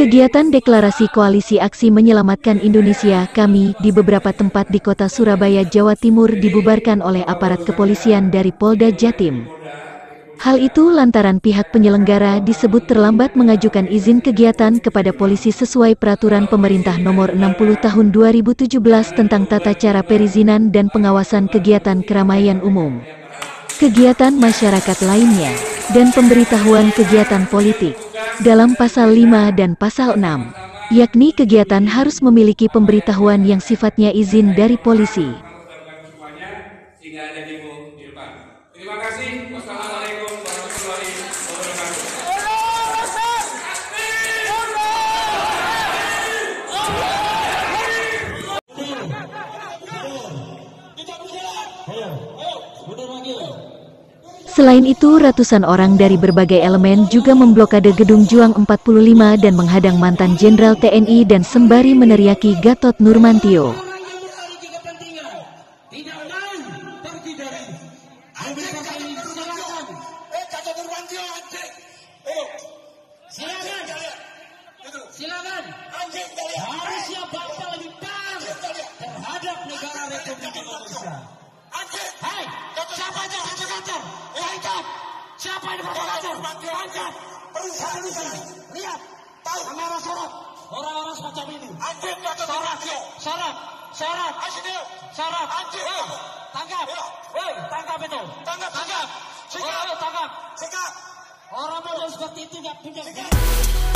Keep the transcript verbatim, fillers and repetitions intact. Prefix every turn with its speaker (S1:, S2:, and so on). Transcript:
S1: Kegiatan deklarasi Koalisi Aksi Menyelamatkan Indonesia Kami di beberapa tempat di kota Surabaya, Jawa Timur dibubarkan oleh aparat kepolisian dari Polda Jatim. Hal itu lantaran pihak penyelenggara disebut terlambat mengajukan izin kegiatan kepada polisi sesuai Peraturan Pemerintah Nomor enam puluh Tahun dua ribu tujuh belas tentang tata cara perizinan dan pengawasan kegiatan keramaian umum, kegiatan masyarakat lainnya, dan pemberitahuan kegiatan politik. Dalam Pasal lima dan Pasal enam, yakni kegiatan harus memiliki pemberitahuan yang sifatnya izin dari polisi.
S2: Terima kasih. Wassalamualaikum warahmatullahi wabarakatuh.
S1: Selain itu, ratusan orang dari berbagai elemen juga memblokade Gedung Juang empat puluh lima dan menghadang mantan Jenderal T N I dan sembari meneriaki Gatot Nurmantio.
S3: Silakan. Harusnya Bapak lebih paham terhadap negara Republik Indonesia. Hai, siapa aja hancur-hancur? Hancur. Siapa yang berhancur? Hancur. Polisi, lihat. Kamera sorot. Orang-orang semacam ini. Sorot, sorot, sorot, sorot. Tangkap. Hei, tangkap itu. Tangkap, tangkap. Sikap, tangkap. Sikap. Orang model seperti itu nggak punya.